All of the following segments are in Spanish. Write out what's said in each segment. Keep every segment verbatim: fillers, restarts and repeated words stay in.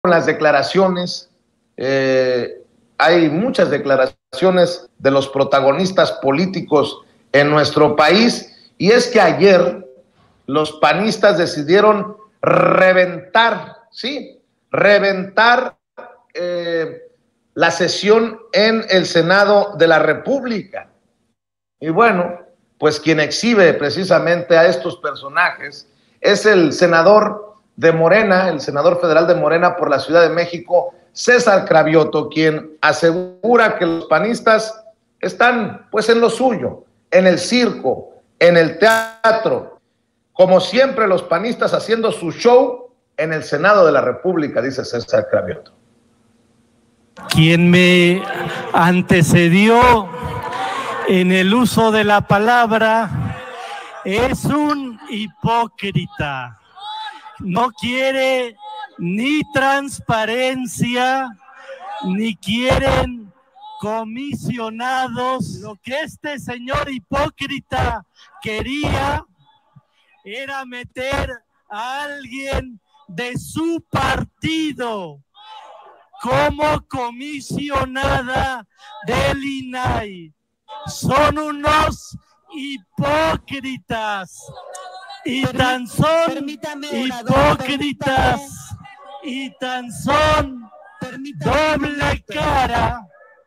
las declaraciones, eh, hay muchas declaraciones de los protagonistas políticos en nuestro país, y es que ayer los panistas decidieron reventar, sí, reventar eh, la sesión en el Senado de la República. Y bueno, pues quien exhibe precisamente a estos personajes es el senador de Morena, el senador federal de Morena por la Ciudad de México, César Cravioto, quien asegura que los panistas están pues en lo suyo, en el circo, en el teatro, como siempre los panistas haciendo su show en el Senado de la República, dice César Cravioto. Quien me antecedió en el uso de la palabra es un hipócrita. No quiere ni transparencia, ni quieren comisionados. Lo que este señor hipócrita quería era meter a alguien de su partido como comisionada del I N A I. Son unos hipócritas y tan son hipócritas y tan son doble cara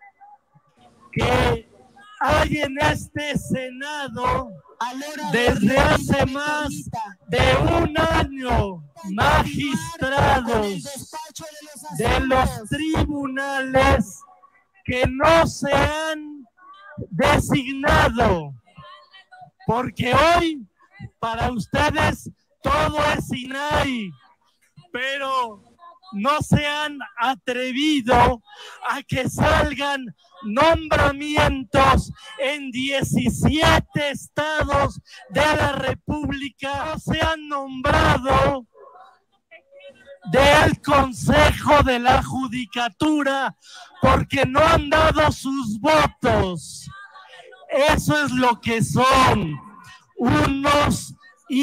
que hay en este Senado desde hace más de un año magistrados de los tribunales que no se han designado, porque hoy para ustedes todo es I N A I, pero no se han atrevido a que salgan nombramientos en diecisiete estados de la República. No se han nombrado del Consejo de la Judicatura porque no han dado sus votos. Eso es lo que son, unos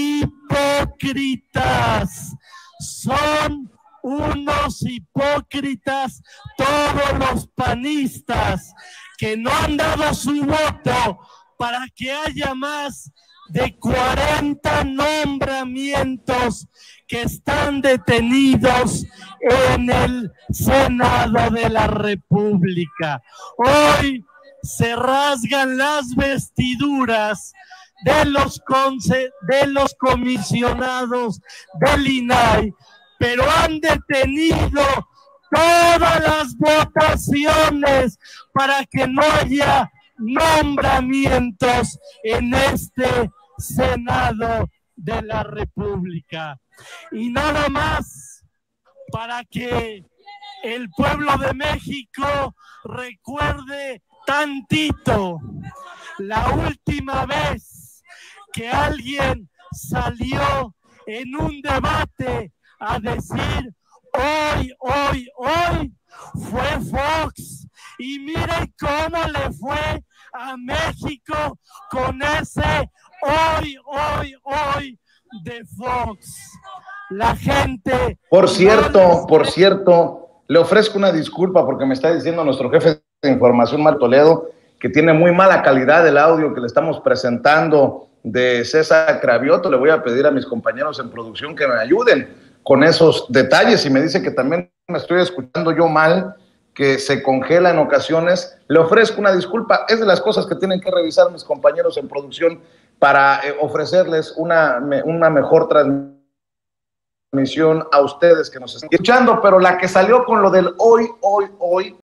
hipócritas. Son unos hipócritas todos los panistas que no han dado su voto para que haya más de cuarenta nombramientos que están detenidos en el Senado de la República. Hoy se rasgan las vestiduras de los, conce de los comisionados del I N A I, pero han detenido todas las votaciones para que no haya nombramientos en este Senado de la República. Y nada más para que el pueblo de México recuerde tantito la última vez que alguien salió en un debate a decir hoy, hoy, hoy, fue Fox. Y miren cómo le fue a México con ese hoy, hoy, hoy de Fox. La gente... Por cierto, por cierto, le ofrezco una disculpa porque me está diciendo nuestro jefe de información, Mar Toledo, que tiene muy mala calidad el audio que le estamos presentando de César Cravioto. Le voy a pedir a mis compañeros en producción que me ayuden con esos detalles, y me dice que también me estoy escuchando yo mal, que se congela en ocasiones. Le ofrezco una disculpa. Es de las cosas que tienen que revisar mis compañeros en producción para eh, ofrecerles una, me, una mejor transmisión a ustedes que nos están escuchando, pero la que salió con lo del hoy, hoy, hoy